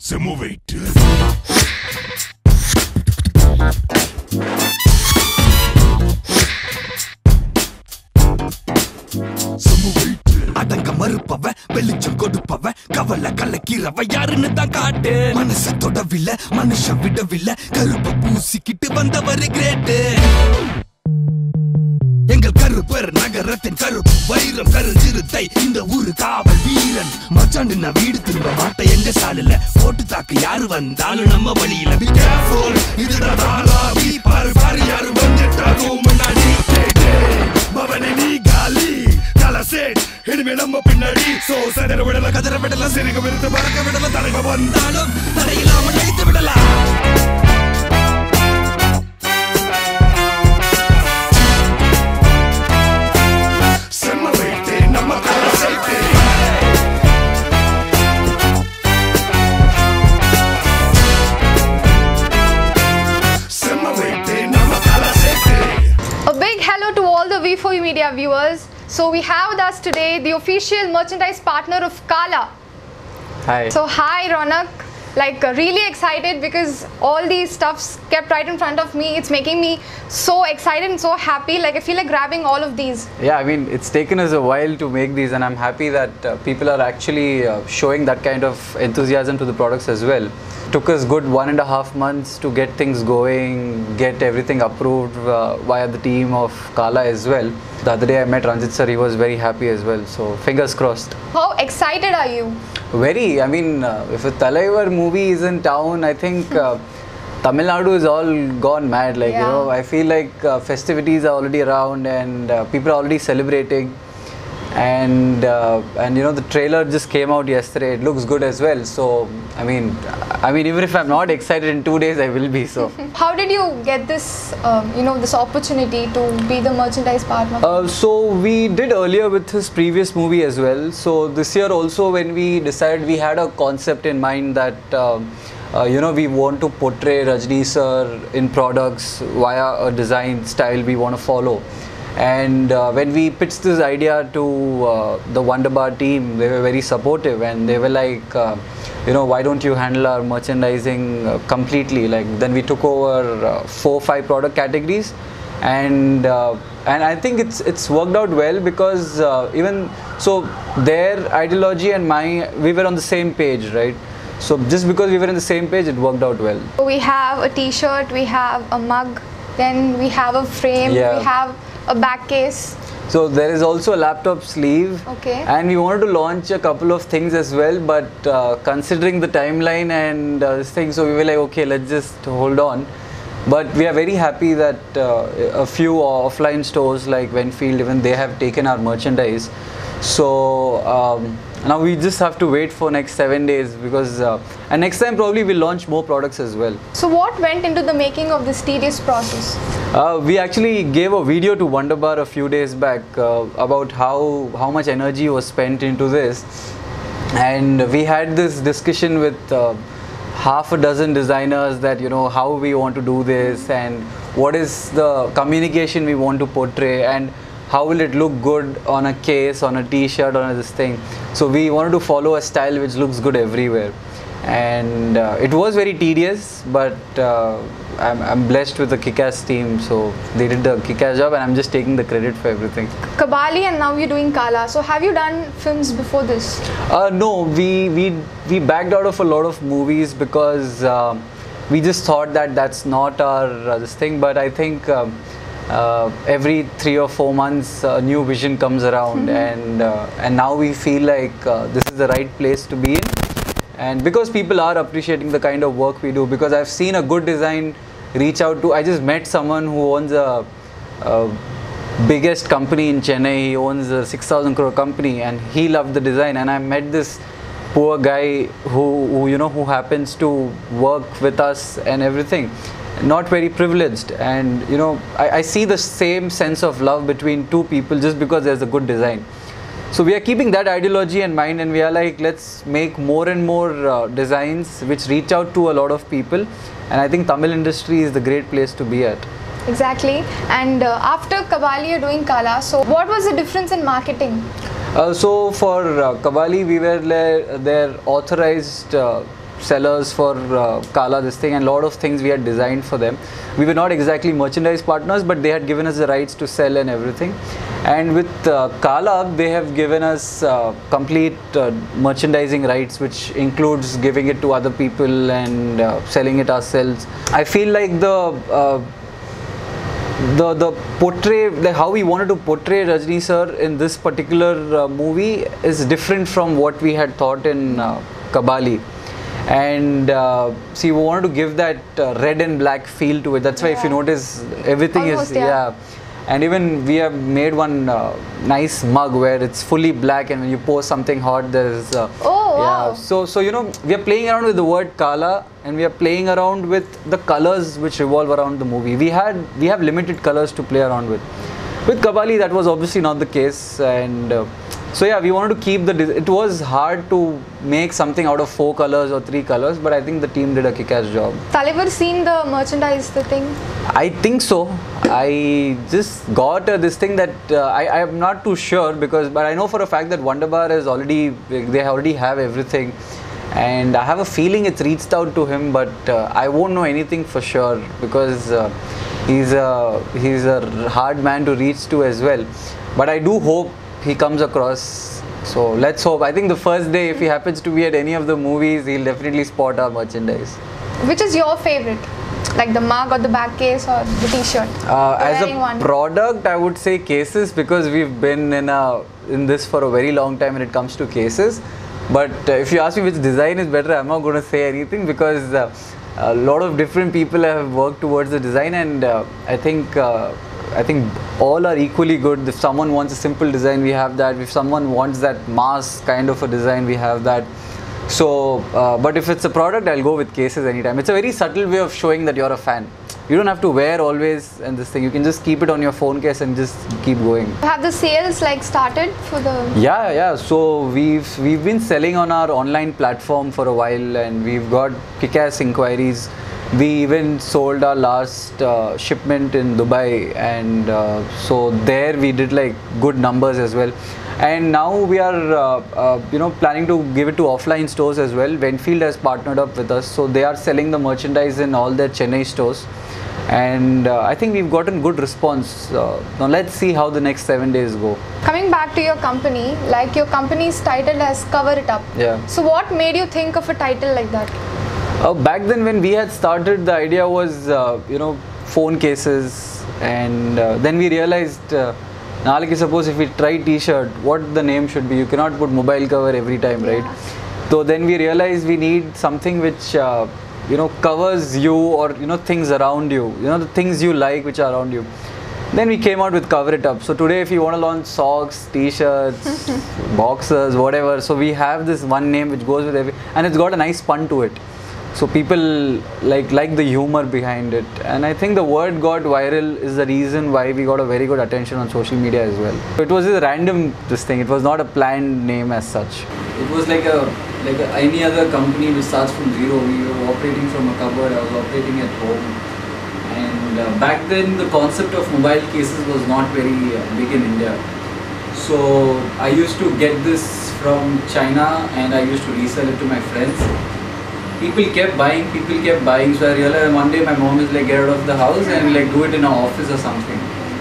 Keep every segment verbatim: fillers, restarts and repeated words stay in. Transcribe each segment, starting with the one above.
Semmo weight. Semmo weight. அடங்க மறுப்பவ வெளிச்சம் கொடுப்பவ கவலை கலக்கிறவ யாருன்னு தான் காட்டு மனச தொடவில்லை மனுஷன் விடவில்லை கருப்ப பூசிக்கிட்டு வந்தவரு கிரேட்டு எங்கள் கருப்பர் நகரத்தின் கருப்பு வைரம் கருஞ்சிறுத்தை இந்த ஊரு காவல் வீரன் மச்சாண்டு நான் வீடு திரும்ப மாட்டேன் எங்க சாலுல போட்டு தாக்கு யாரு வந்தாலும் நம்ம வழியில be careful இதுதான் தாராவி பாரு பாரு யாரு வந்துட்டாரோ முன்னாடி பவனே நீ காலி கலசேட் இனிமே நம்ம பின்னாடி சோ சதற விடல கதற விடல சிறுக விருத்து பறக்க விடல தலைவ வந்தாலும் தடையில்லாம நினைத்து விடலாம் V four U Media viewers, so we have with us today the official merchandise partner of Kala. Hi. So hi Ronak, like uh, really excited because all these stuffs kept right in front of me. It's making me so excited and so happy. Like I feel like grabbing all of these. Yeah, I mean it's taken us a while to make these, and I'm happy that uh, people are actually uh, showing that kind of enthusiasm to the products as well. It took us good one and a half months to get things going, get everything approved uh, via the team of Kala as well. The other day I met Ranjit sir, he was very happy as well, so fingers crossed. How excited are you? Very, I mean uh, if a Thalaivar movie is in town, I think uh, Tamil Nadu is all gone mad, like yeah. You know, I feel like uh, festivities are already around and uh, people are already celebrating. And uh, and you know the trailer just came out yesterday. It looks good as well. So I mean, I mean even if I'm not excited in two days, I will be. So how did you get this? Um, you know this opportunity to be the merchandise partner? Uh, so we did earlier with his previous movie as well. So this year also, when we decided, we had a concept in mind that uh, uh, you know we want to portray Rajni sir in products via a design style we want to follow. And uh, when we pitched this idea to uh, the Wonderbar team, they were very supportive and they were like, uh, you know, why don't you handle our merchandising uh, completely? Like then we took over uh, four, five product categories, and uh, and I think it's it's worked out well because uh, even so their ideology and my we were on the same page, right? So just because we were on the same page, it worked out well. We have a T-shirt, we have a mug, then we have a frame, yeah. we have a back case. So there is also a laptop sleeve. Okay. And we wanted to launch a couple of things as well, but uh, considering the timeline and uh, this thing, so we were like, okay, let's just hold on. But we are very happy that uh, a few offline stores like Wenfield, even they have taken our merchandise. So um, now we just have to wait for next seven days because uh, and next time probably we'll launch more products as well. So what went into the making of this tedious process? Uh, we actually gave a video to Wonderbar a few days back uh, about how how much energy was spent into this, and we had this discussion with uh, half a dozen designers that you know how we want to do this and what is the communication we want to portray and how will it look good on a case, on a t-shirt, on this thing. So we wanted to follow a style which looks good everywhere, and uh, it was very tedious, but uh, I'm, I'm blessed with the kick-ass team, so they did the kick-ass job and I'm just taking the credit for everything. Kabali, and now you're doing Kala. So have you done films before this? Uh, no, we, we, we backed out of a lot of movies because uh, we just thought that that's not our uh, this thing, but I think um, uh, every three or four months a new vision comes around, mm-hmm. and, uh, and now we feel like uh, this is the right place to be in. And because people are appreciating the kind of work we do, because I've seen a good design reach out to, I just met someone who owns a, a biggest company in Chennai. He owns a six thousand crore company and he loved the design, and I met this poor guy who, who you know who happens to work with us and everything, not very privileged, and you know I, I see the same sense of love between two people just because there's a good design. So we are keeping that ideology in mind, and we are like, let's make more and more uh, designs which reach out to a lot of people, and I think Tamil industry is the great place to be at. Exactly. And uh, after Kabali you're doing Kala, so what was the difference in marketing? Uh, so for uh, Kabali we were their authorized uh, sellers for uh, Kala this thing, and a lot of things we had designed for them. We were not exactly merchandise partners, but they had given us the rights to sell and everything. And with uh, Kala, they have given us uh, complete uh, merchandising rights, which includes giving it to other people and uh, selling it ourselves. I feel like the uh, the the portray, like how we wanted to portray Rajni sir in this particular uh, movie is different from what we had thought in uh, Kabali. And uh, see, we wanted to give that uh, red and black feel to it. That's why, yeah. if you notice, everything Almost, is yeah. yeah. And even we have made one uh, nice mug where it's fully black, and when you pour something hot, there's uh, oh wow. yeah. So so you know, we are playing around with the word Kala, and we are playing around with the colors which revolve around the movie. We had we have limited colors to play around with. With Kabali, that was obviously not the case, and uh, so yeah, we wanted to keep the. It was hard to make something out of four colors or three colors, but I think the team did a kick-ass job. Talivar seen the merchandise, the thing? I think so. I just got uh, this thing that uh, I I am not too sure, because but I know for a fact that Wonderbar is already, they already have everything, and I have a feeling it's reached out to him, but uh, I won't know anything for sure, because uh, he's a he's a hard man to reach to as well. But I do hope he comes across. So let's hope. I think the first day, if he happens to be at any of the movies, he'll definitely spot our merchandise. Which is your favorite? Like the mug or the back case or the t-shirt? Uh, as a one. product, I would say cases, because we've been in a in this for a very long time when it comes to cases. But uh, if you ask me which design is better, I'm not going to say anything, because uh, a lot of different people have worked towards the design, and uh, I think uh, I think all are equally good. If someone wants a simple design, we have that. If someone wants that mass kind of a design, we have that. So, uh, but if it's a product, I'll go with cases anytime. It's a very subtle way of showing that you're a fan. You don't have to wear always and this thing. You can just keep it on your phone case and just keep going. Have the sales like started for the? Yeah, yeah. So we've we've been selling on our online platform for a while, and we've got kick-ass inquiries. We even sold our last uh, shipment in Dubai, and uh, so there we did like good numbers as well. And now we are, uh, uh, you know, planning to give it to offline stores as well. Wenfield has partnered up with us, so they are selling the merchandise in all their Chennai stores. And uh, I think we've gotten good response. Uh, now let's see how the next seven days go. Coming back to your company, like your company's title has Cover It Up. Yeah. So what made you think of a title like that? Uh, back then when we had started, the idea was, uh, you know, phone cases, and uh, then we realized, uh, now like suppose if we try t-shirt, what the name should be? You cannot put mobile cover every time, right? Yeah. So then we realized we need something which, uh, you know, covers you, or, you know, things around you, you know, the things you like which are around you. Then we came out with Cover It Up. So today if you want to launch socks, t-shirts, boxers, whatever, so we have this one name which goes with every, and it's got a nice pun to it. So people like like the humor behind it, and I think the word got viral is the reason why we got a very good attention on social media as well. So it was a random this thing. It was not a planned name as such. It was like a like a, any other company which starts from zero. We were operating from a cupboard. I was operating at home, and uh, back then the concept of mobile cases was not very uh, big in India. So I used to get this from China, and I used to resell it to my friends. People kept buying, people kept buying, so I realized one day my mom is like, get out of the house and like do it in our office or something.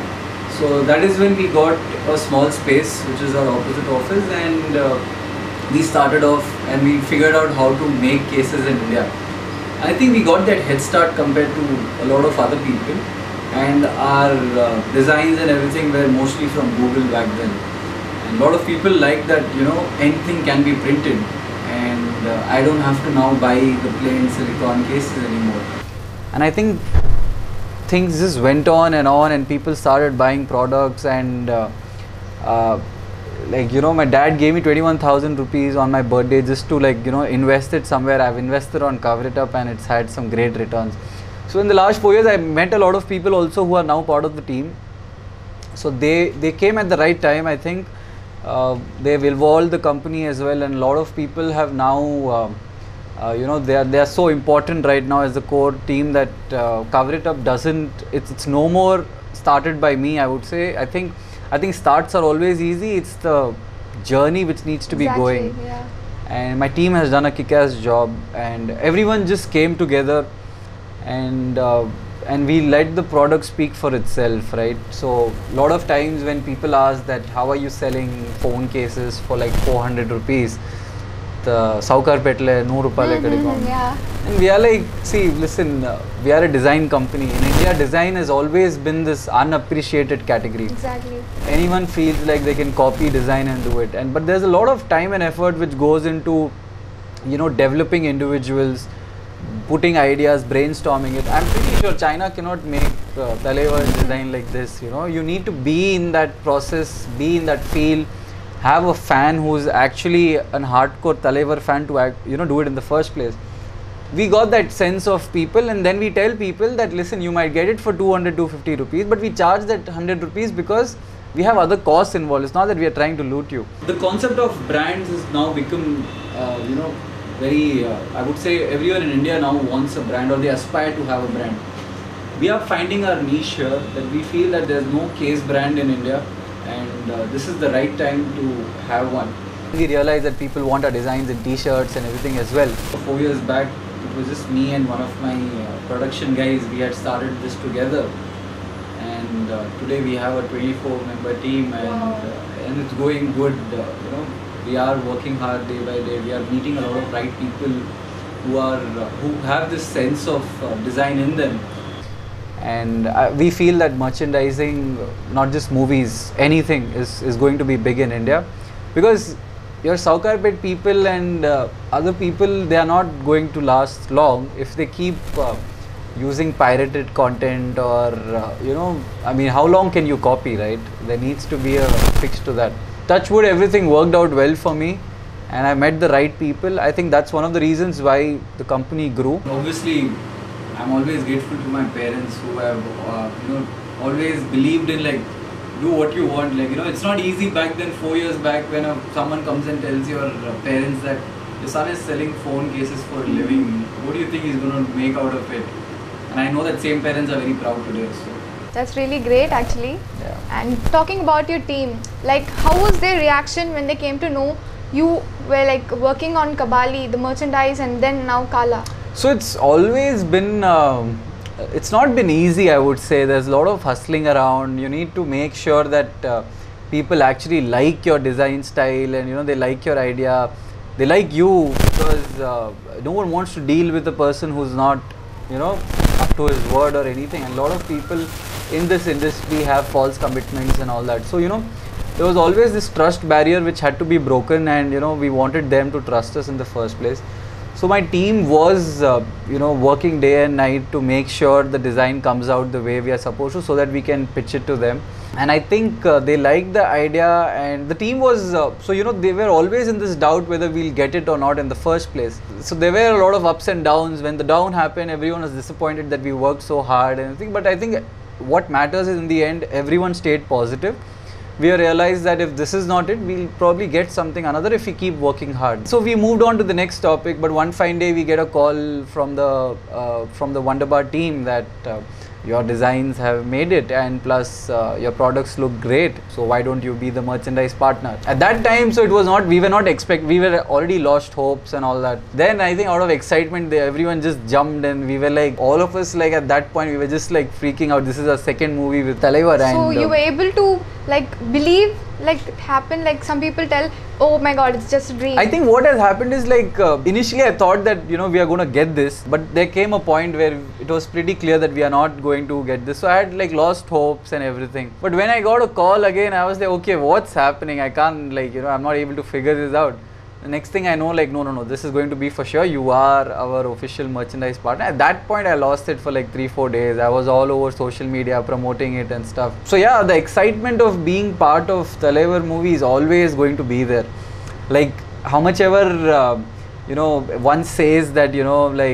So that is when we got a small space, which is our opposite office, and uh, we started off and we figured out how to make cases in India. I think we got that head start compared to a lot of other people, and our uh, designs and everything were mostly from Google back then. And a lot of people like that, you know, anything can be printed. And uh, I don't have to now buy the plain silicone cases anymore. And I think things just went on and on, and people started buying products, and uh, uh, like, you know, my dad gave me twenty-one thousand rupees on my birthday just to, like, you know, invest it somewhere. I've invested on Cover It Up, and it's had some great returns. So in the last four years I met a lot of people also who are now part of the team. So they they came at the right time, I think. Uh, they've evolved the company as well, and a lot of people have now, uh, uh, you know, they are they are so important right now as the core team that uh, Cover It Up doesn't. It's it's no more started by me, I would say. I think I think starts are always easy. It's the journey which needs to be Exactly, going. yeah. and my team has done a kick-ass job, and everyone just came together, and uh, and we let the product speak for itself, right? So a lot of times when people ask that how are you selling phone cases for like four hundred rupees, the Saukar petle one hundred rupale kadikom. Yeah. And we are like, see, listen, uh, we are a design company. In India, design has always been this unappreciated category. Exactly. Anyone feels like they can copy design and do it, and but there's a lot of time and effort which goes into, you know, developing individuals, putting ideas, brainstorming it. I'm pretty sure China cannot make uh, Talaivar's design like this. You know, you need to be in that process, be in that field, have a fan who's actually a hardcore Talaivar fan to act, you know, do it in the first place. We got that sense of people, and then we tell people that listen, you might get it for two hundred, two hundred fifty rupees, but we charge that one hundred rupees because we have other costs involved. It's not that we are trying to loot you. The concept of brands has now become, uh, you know, very, uh, I would say everyone in India now wants a brand, or they aspire to have a brand. We are finding our niche here, that we feel that there's no case brand in India, and uh, this is the right time to have one. We realized that people want our designs in t-shirts and everything as well. Four years back, it was just me and one of my uh, production guys. We had started this together, and uh, today we have a twenty-four member team, and Wow. uh, and it's going good. Uh, you know, we are working hard day by day. We are meeting a lot of right people who are uh, who have this sense of uh, design in them, and uh, we feel that merchandising, not just movies, anything is is going to be big in India, because your Saukarpet people and uh, other people, they are not going to last long if they keep uh, using pirated content, or uh, you know, I mean, how long can you copy, right? There needs to be a fix to that. Touch wood, everything worked out well for me, and I met the right people. I think that's one of the reasons why the company grew. Obviously, I'm always grateful to my parents who have uh, you know, always believed in like, do what you want. Like, you know, it's not easy back then, four years back, when a, someone comes and tells your uh, parents that your son is selling phone cases for a living. What do you think he's going to make out of it? And I know that same parents are very proud today. So That's really great actually. yeah. And talking about your team, like how was their reaction when they came to know you were like working on Kabali, the merchandise, and then now Kala? So it's always been, um, it's not been easy, I would say. There's a lot of hustling around. You need to make sure that uh, people actually like your design style, and you know, they like your idea. They like you, because uh, no one wants to deal with a person who's not, you know, up to his word or anything. And a lot of people in this industry have false commitments and all that. So, you know, there was always this trust barrier which had to be broken, and you know, we wanted them to trust us in the first place. So my team was, uh, you know, working day and night to make sure the design comes out the way we are supposed to, so that we can pitch it to them. And I think uh, they liked the idea, and the team was, uh, so you know, they were always in this doubt whether we'll get it or not in the first place. So there were a lot of ups and downs. When the down happened, everyone was disappointed that we worked so hard and everything. But I think what matters is, in the end, everyone stayed positive. We realized that if this is not it, we'll probably get something another if we keep working hard. So we moved on to the next topic, but one fine day we get a call from the uh, from the Wonderbar team that uh, your designs have made it, and plus uh, your products look great, so why don't you be the merchandise partner? At that time, so it was not, we were not expect, we were already lost hopes and all that. Then I think out of excitement, they, everyone just jumped, and we were like, all of us, like at that point, we were just like freaking out. This is our second movie with Talaivar. So and, you uh, were able to like believe like it happened, like some people tell, oh my god, it's just a dream. I think what has happened is like, uh, initially I thought that, you know, we are going to get this, but there came a point where it was pretty clear that we are not going to get this. So I had like lost hopes and everything. But when I got a call again, I was like, okay, what's happening? I can't, like, you know, I'm not able to figure this out. The next thing I know, like, no, no, no, this is going to be for sure. You are our official merchandise partner. At that point, I lost it for like three, four days. I was all over social media promoting it and stuff. So yeah, the excitement of being part of Talaivar movie is always going to be there. Like, how much ever, uh, you know, one says that, you know, like,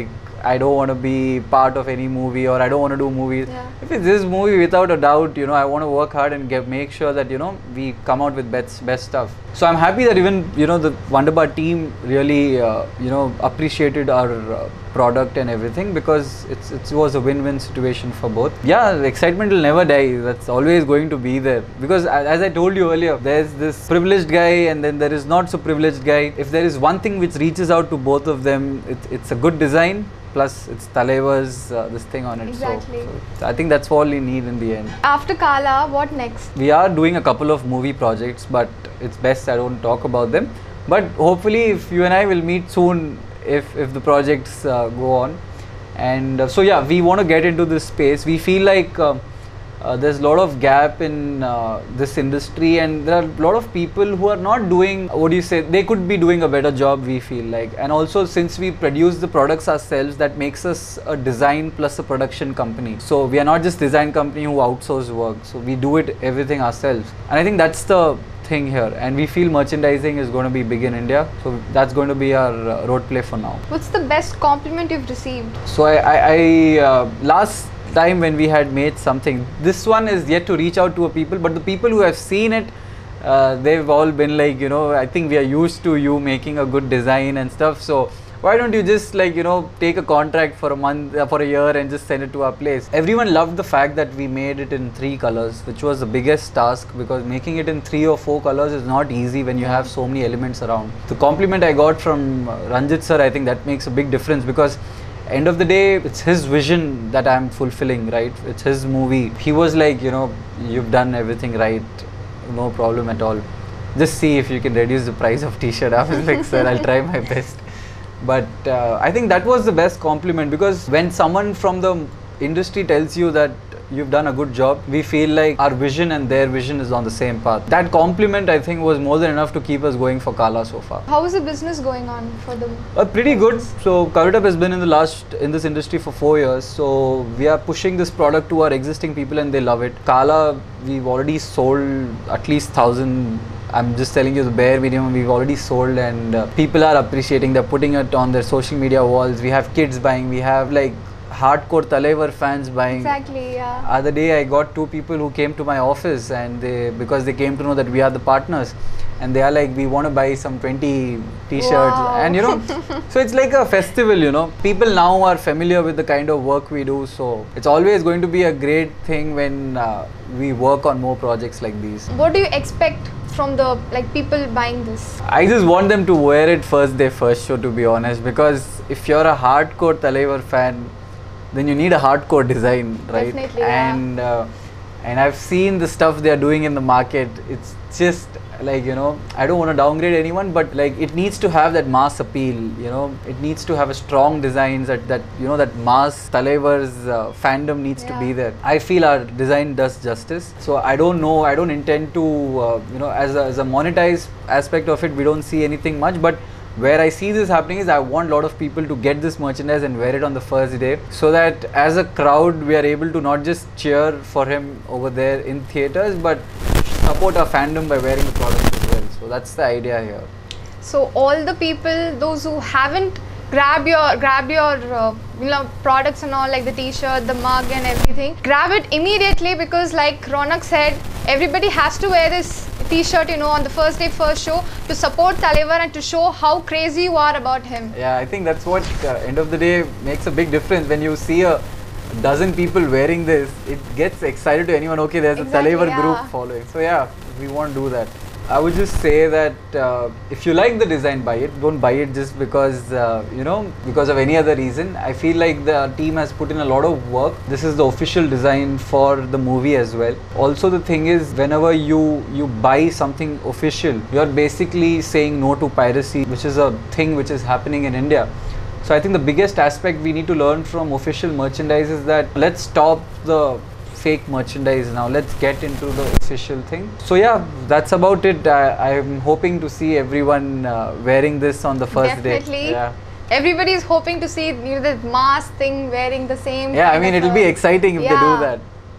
I don't want to be part of any movie, or I don't want to do movies. Yeah. If it's this movie, without a doubt, you know, I want to work hard and get, make sure that, you know, we come out with best best stuff. So I'm happy that even, you know, the Wonderbar team really uh, you know, appreciated our uh, product and everything, because it's, it was a win-win situation for both. Yeah, the excitement will never die. That's always going to be there, because a- as I told you earlier, there's this privileged guy and then there is not so privileged guy. If there is one thing which reaches out to both of them, it, it's a good design, plus it's Talaivar's uh, this thing on it. Exactly. So, so I think that's all we need in the end. After Kala, what next? We are doing a couple of movie projects, but it's best I don't talk about them. But hopefully, if you and I will meet soon, if if the projects uh, go on. And uh, so yeah, we want to get into this space. We feel like uh, uh, there's a lot of gap in uh, this industry, and there are a lot of people who are not doing, what do you say, they could be doing a better job, we feel like. And also, since we produce the products ourselves, that makes us a design plus a production company. So we are not just design company who outsource work, so we do it everything ourselves. And I think that's the thing here, and we feel merchandising is going to be big in India, so that's going to be our uh, road play for now. What's the best compliment you've received? So I, I, I uh, last time when we had made something, this one is yet to reach out to a people, but the people who have seen it, uh, they've all been like, you know, I think we are used to you making a good design and stuff, so why don't you just, like, you know, take a contract for a month, uh, for a year, and just send it to our place. Everyone loved the fact that we made it in three colors, which was the biggest task, because making it in three or four colors is not easy when you have so many elements around. The compliment I got from uh, Ranjit sir, I think that makes a big difference, because end of the day, it's his vision that I'm fulfilling, right? It's his movie. He was like, you know, you've done everything right, no problem at all. Just see if you can reduce the price of t-shirt. I was like, sir, I'll try my best. But uh, I think that was the best compliment, because when someone from the industry tells you that you've done a good job, we feel like our vision and their vision is on the same path. That compliment, I think, was more than enough to keep us going for Kala so far. How is the business going on for them? Uh, pretty good. So Covetup has been in the last in this industry for four years. So we are pushing this product to our existing people, and they love it. Kala, we've already sold at least thousand. I'm just telling you the bare minimum. We've already sold, and uh, people are appreciating. They're putting it on their social media walls. We have kids buying. We have like hardcore Talaivar fans buying. Exactly, yeah. Other day I got two people who came to my office, and they, because they came to know that we are the partners, and they are like, we want to buy some twenty t-shirts. Wow. And you know, so it's like a festival, you know. People now are familiar with the kind of work we do, so it's always going to be a great thing when uh, we work on more projects like these. What do you expect from the like people buying this? I just want them to wear it first day first show, to be honest, because if you're a hardcore Talaivar fan, then you need a hardcore design, right? Definitely, yeah. And uh, and I've seen the stuff they are doing in the market. It's just like, you know, I don't want to downgrade anyone, but like it needs to have that mass appeal, you know. It needs to have a strong designs that, that you know, that mass Talaivar's uh, fandom needs Yeah. to be there. I feel our design does justice. So I don't know, I don't intend to, uh, you know, as a, as a monetized aspect of it, we don't see anything much, but where I see this happening is I want a lot of people to get this merchandise and wear it on the first day, so that as a crowd we are able to not just cheer for him over there in theatres, but support our fandom by wearing the product as well. So that's the idea here. So all the people, those who haven't grabbed your grabbed your uh, you know, products and all, like the t-shirt, the mug and everything, grab it immediately, because like Ronak said, everybody has to wear this t-shirt, you know, on the first day, first show, to support Talaivar and to show how crazy you are about him. Yeah, I think that's what uh, end of the day makes a big difference. When you see a dozen people wearing this, it gets excited to anyone. Okay, there's Exactly, a Talaivar yeah. group following. So yeah, we won't do that. I would just say that uh, if you like the design, buy it. Don't buy it just because, uh, you know, because of any other reason. I feel like the team has put in a lot of work. This is the official design for the movie as well. Also, the thing is, whenever you, you buy something official, you're basically saying no to piracy, which is a thing which is happening in India. So I think the biggest aspect we need to learn from official merchandise is that let's stop the fake merchandise now. Let's get into the official thing. So yeah, that's about it. I, I'm hoping to see everyone uh, wearing this on the first Definitely. day. Yeah. Everybody is hoping to see, you know, the mask thing, wearing the same. Yeah, I kind mean, of it'll be a- exciting if Yeah. they do that.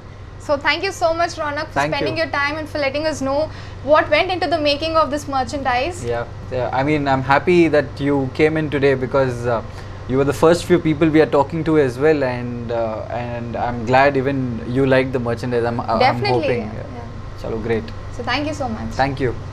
So thank you so much, Ronak, for Thank spending you. your time and for letting us know what went into the making of this merchandise. Yeah, yeah. I mean, I'm happy that you came in today, because uh, you were the first few people we are talking to as well, and uh, and I'm glad even you like the merchandise. I'm, I'm Definitely. hoping. Yeah. Chalo, great. So thank you so much. Thank you.